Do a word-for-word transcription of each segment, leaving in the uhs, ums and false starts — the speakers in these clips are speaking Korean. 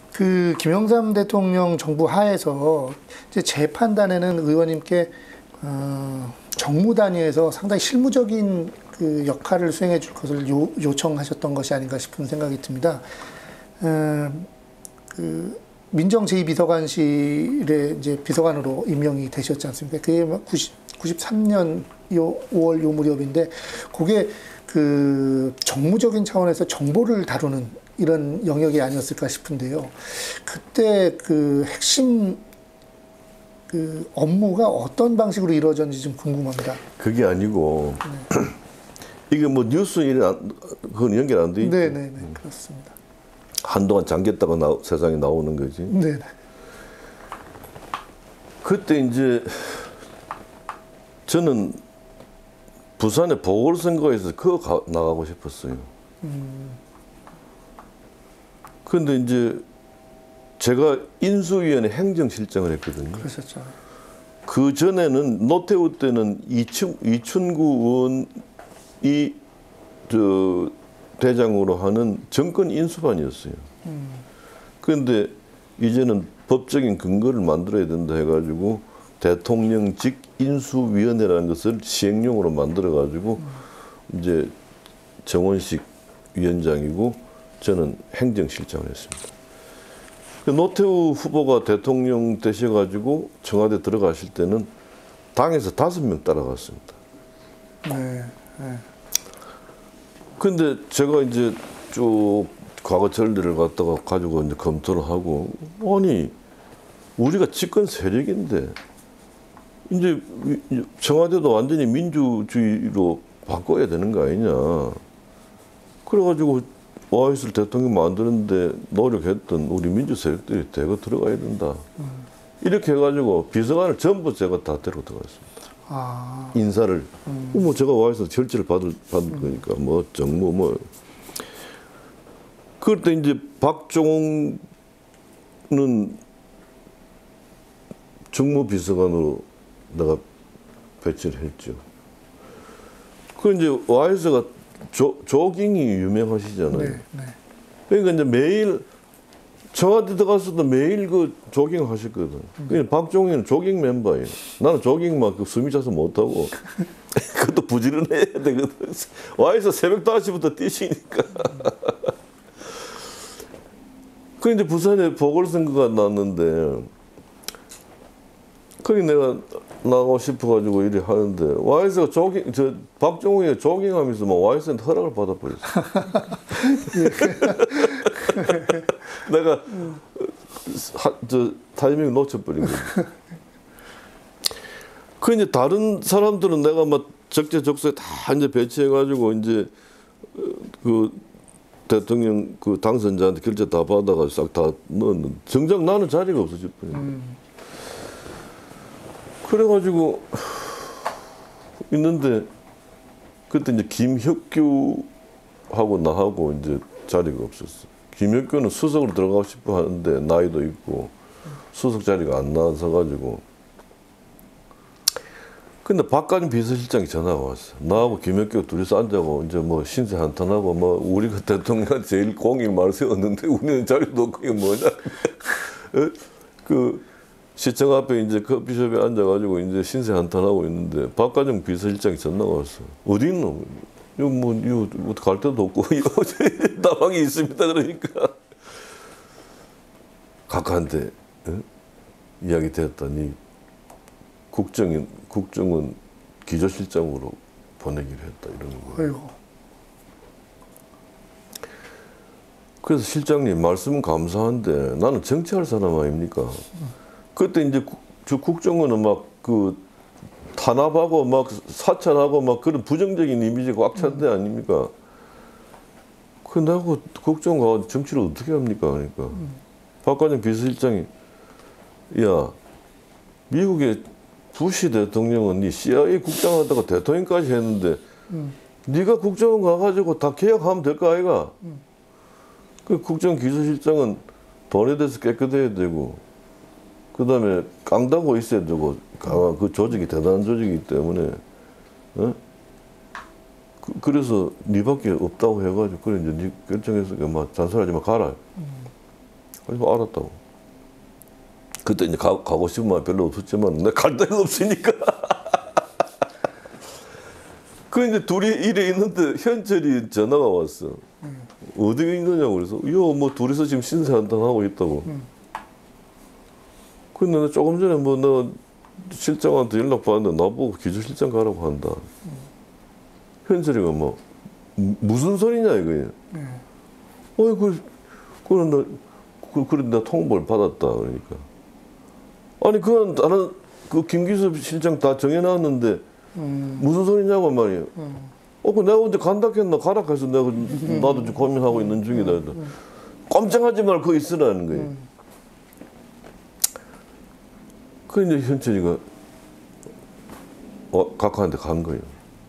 그 김영삼 대통령 정부 하에서 이제 재판단에는 의원님께 어, 정무 단위에서 상당히 실무적인 그 역할을 수행해 줄 것을 요, 요청하셨던 것이 아닌가 싶은 생각이 듭니다. 어, 그 민정 제이 비서관실에 이제 비서관으로 임명이 되셨지 않습니까? 그게 구십삼 년 요 오월 요 무렵인데, 그게 그 정무적인 차원에서 정보를 다루는 이런 영역이 아니었을까 싶은데요. 그때 그 핵심 그 업무가 어떤 방식으로 이루어졌는지 좀 궁금합니다. 그게 아니고 네. 이게 뭐 뉴스 일이 그건 연결 안 돼 있죠. 네, 네, 네, 그렇습니다. 한동안 잠겼다가 나, 세상에 나오는 거지. 네. 그때 이제 저는 부산에 보궐선거에서 그거 가, 나가고 싶었어요. 음. 근데 이제 제가 인수위원회 행정실장을 했거든요. 그러셨죠. 그 전에는 노태우 때는 이춘, 이춘구 의원이 저 대장으로 하는 정권 인수반이었어요. 음. 그런데 이제는 법적인 근거를 만들어야 된다 해가지고 대통령직 인수위원회라는 것을 시행령으로 만들어가지고 음. 이제 정원식 위원장이고 저는 행정실장을 했습니다. 노태우 후보가 대통령 되셔가지고 청와대 들어가실 때는 당에서 다섯 명 따라갔습니다. 네. 네. 근데 제가 이제 쭉 과거 전례를 갖다가 가지고 이제 검토를 하고, 아니, 우리가 집권 세력인데, 이제 청와대도 완전히 민주주의로 바꿔야 되는 거 아니냐. 그래가지고 와이에스를 대통령 만드는데 노력했던 우리 민주 세력들이 대거 들어가야 된다. 음. 이렇게 해가지고 비서관을 전부 제가 다 데리고 들어갔습니다. 아. 인사를. 음. 뭐 제가 와이에스 결제를 받을, 받을 음. 거니까 뭐 정무 뭐. 그럴 때 이제 박종훈은 정무비서관으로 내가 배치를 했죠. 그 이제 와이에스가 조, 조깅이 유명하시잖아요. 네, 네. 그러니까 이제 매일 청와대 들어가서도 매일 그 조깅 하셨거든. 음. 그러니까 박종희는 조깅 멤버예요. 나는 조깅만 그 숨이 차서 못하고 그것도 부지런해야 되거든. 와이에스 새벽 다섯 시부터 뛰시니까. 그 이제 부산에 보궐선거가 났는데 거기 내가 나가고 싶어가지고 이래 하는데 와이에스가 조깅, 저 박종훈이 조깅하면서 막 와이에스한테 허락을 받아버렸어. 내가 하, 저 타이밍을 놓쳐버린 거지. 그 이제 다른 사람들은 내가 막 적재적소에 다 이제 배치해가지고 이제 그 대통령 그 당선자한테 결제 다 받아가지고 싹 다 넣었는데 정작 나는 자리가 없어질 뻔했네. 음. 그래가지고 있는데 그때 이제 김혁규하고 나하고 이제 자리가 없었어. 김혁규는 수석으로 들어가고 싶어 하는데 나이도 있고 수석 자리가 안 나와서 가지고. 근데 박관임 비서실장이 전화가 왔어. 나하고 김혁규가 둘이서 앉아고 이제 뭐 신세 한탄하고 뭐 우리가 대통령한테 제일 공익 말 세웠는데 우리는 자리도 없고 이게 뭐냐. 그 시청 앞에 이제 커피숍에 앉아가지고 이제 신세 한탄하고 있는데 박관영 비서실장이 전화가 왔어. 어디 있노? 이거 뭐, 이거 갈 데도 없고, 이거 다방이 있습니다. 그러니까. 각하한테, 어? 이야기 됐더니 국정인, 국정은 기조실장으로 보내기로 했다. 이러는 거예요. 아이고. 그래서 실장님 말씀은 감사한데 나는 정치할 사람 아닙니까? 그때 이제 저 국정원은 막 그 탄압하고 막 사찰하고 막 그런 부정적인 이미지가 꽉 찬 데 아닙니까? 그 내가 국정원 정치를 어떻게 합니까? 그러니까 음. 박관영 비서실장이 야 미국의 부시 대통령은 네 씨아이에이 국장하다가 대통령까지 했는데 음. 네가 국정원 가가지고 다 개혁하면 될 거 아이가? 음. 그 국정 기조실장은 돈에 대해서 깨끗해야 되고 그 다음에 깡다고 있어야 되고 강한 그 조직이 대단한 조직이기 때문에 어? 그, 그래서 니밖에 없다고 해가지고 그래 이제 니 결정해서 막 잔소리하지 마 가라. 음. 그래서 알았다고. 그때 이제 가, 가고 싶은 마음 별로 없었지만 내가 갈 데가 없으니까. 그 이제 둘이 일에 있는데 현철이 전화가 왔어. 음. 어디에 있느냐고 그래서 요 뭐 둘이서 지금 신세 한탄 하고 있다고. 음. 근데 나 조금 전에 뭐 너 실장한테 연락 받았는데 나보고 기조실장 가라고 한다. 음. 현철이가 뭐 무슨 소리냐 이거야. 음. 어이 그 그런 나 그 그래 나 통보를 받았다 그러니까. 아니 그건 다른 그 김기수 실장 다 정해놨는데 음. 무슨 소리냐고 말이에요. 음. 어, 그 내가 언제 간다 했나 가라 해서 내가 음. 나도 지금 고민하고 있는 중이다. 음. 음. 꼼짝하지 말고 거기 있으라는 거예요. 음. 그 이제 현철이가 어, 각하한테 간 거예요.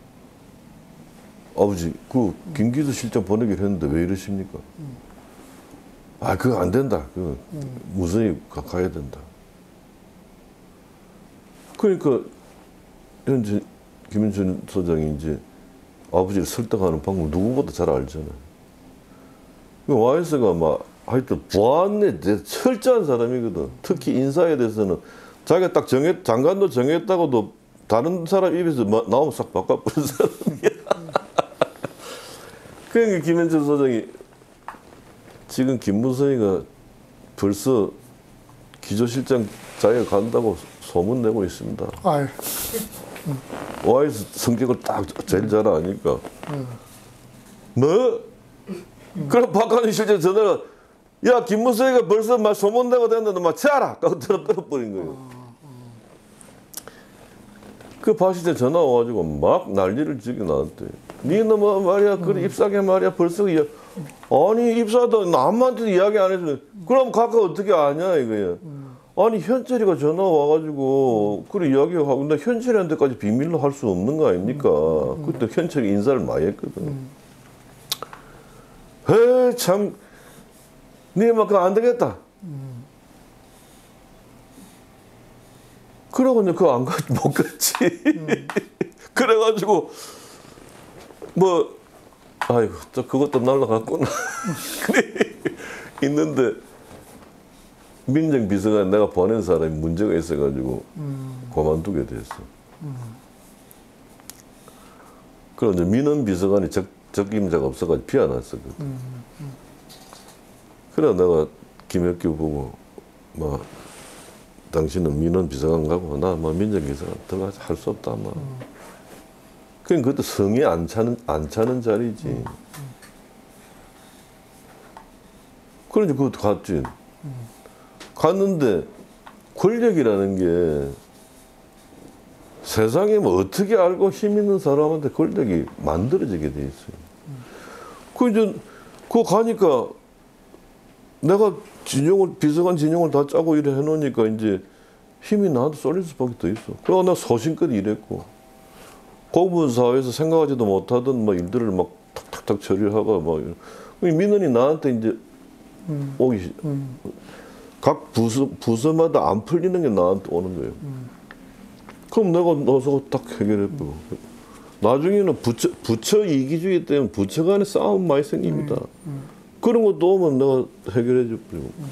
아버지, 그 김기수 실장 보내기로 했는데 왜 이러십니까? 음. 아, 그거 안 된다. 그 음. 무선이 가야 된다. 그러니까 현재 김현준 소장이 이제 아버지를 설득하는 방법 누구보다 잘 알잖아요. 와이스가 막 하여튼 보안에 대해 철저한 사람이거든. 특히 인사에 대해서는 자기가 딱 정했 장관도 정했다고도 다른 사람 입에서 나오면 싹 바꿔버린 사람이야. 그러니까 김현준 소장이 지금 김무성이가 벌써 기조실장 자기가 간다고 소문 내고 있습니다. 아유. 와이스 성격을 딱 제일 잘 아니까. 음. 뭐? 음. 그럼 박한희 실장 전화가 야 김무성이가 벌써 막 소문 내고 됐는데 막 치아라! 하고 전화 끊어버린 거예요. 어, 어. 그 박 실장 전화 와가지고 막 난리를 지게 나한테. 니는 뭐 말이야 그래 음. 입사게 말이야 벌써 이야. 아니 입사도 남한테도 이야기 안 해주는 그럼 각하 어떻게 아냐 이거야. 음. 아니 현철이가 전화 와가지고 그래 이야기하고 근데 현철이한테까지 비밀로 할 수 없는 거 아닙니까? 음. 그때 현철이 인사를 많이 했거든. 음. 에이 참 니 막 그거 안 되겠다. 음. 그러고 이제 그거 안 가, 못 갔지. 음. 그래가지고 뭐 아이고 또 그것도 날라갔구나. 그래 있는데 민정 비서관 내가 보낸 사람이 문제가 있어가지고 음. 그만두게 됐어. 음. 그럼 이제 민원 비서관이 적, 적임자가 없어가지고 비워놨었거든. 음. 음. 그래 내가 김혁규 보고 막 당신은 민원 비서관 가고 나 뭐 민정 비서관 들어가서 할 수 없다 막. 음. 그냥 그것도 성이 안 차는 안 차는 자리지. 음. 음. 그러니 그것도 갔지. 음. 갔는데 권력이라는 게 세상에 뭐 어떻게 알고 힘 있는 사람한테 권력이 만들어지게 돼 있어요. 음. 그 이제 그거 가니까 내가 진영을 비서관 진영을 다 짜고 이래 해놓으니까 이제 힘이 나한테 쏠릴 수밖에 더 있어. 그래서 내가 소신껏 일했고 공무원 사회에서 생각하지도 못하던 뭐 일들을 막 탁탁탁 처리하고 막 민원이 나한테 이제 음. 오기 음. 각 부서, 부서마다 안 풀리는 게 나한테 오는 거예요. 음. 그럼 내가 넣어서 딱 해결해보고. 음. 나중에는 부처, 부처 이기주의 때문에 부처 간에 싸움 많이 생깁니다. 음. 음. 그런 것도 오면 내가 해결해주고. 음.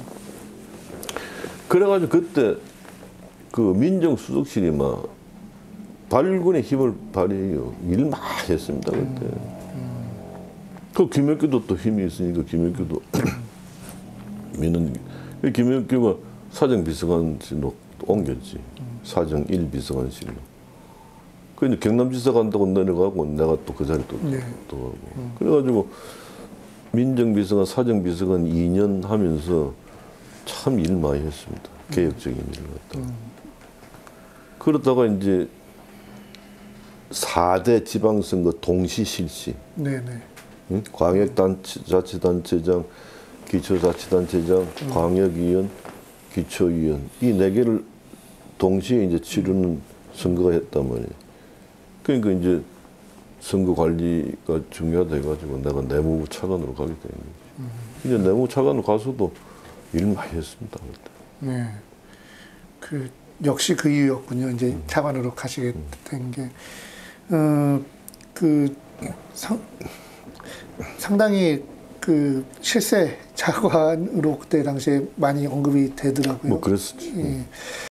그래가지고 그때 그 민정수석실이 막 발군의 힘을 발휘해요. 일 많이 했습니다, 그때. 음. 음. 그 김혁규도 또 힘이 있으니까 김혁규도 민원 김혁규가 사정비서관실로 옮겼지. 음. 사정 일 비서관실로. 그 이제 경남지사 간다고 내려가고 내가 또 그 자리 또, 네. 또 하고. 음. 그래가지고 민정비서관, 사정비서관 이 년 하면서 참 일 많이 했습니다. 음. 개혁적인 일을 갖다가. 음. 그러다가 이제 사 대 지방선거 동시 실시. 네네. 응? 광역자치단체장, 기초자치단체장, 음. 광역위원, 기초위원 이 네 개를 동시에 이제 치르는 선거가 했단 말이에요. 그러니까 이제 선거 관리가 중요하다 해가지고 내가 내무부 차관으로 가게 된 거지. 음. 이제 내무부 차관으로 가서도 일 많이 했습니다. 그때. 네. 그 역시 그 이유였군요. 이제 음. 차관으로 가시게 된 게. 어, 그 상, 상당히 그 실세 자관으로 그때 당시에 많이 언급이 되더라고요. 뭐 그랬었지. 예.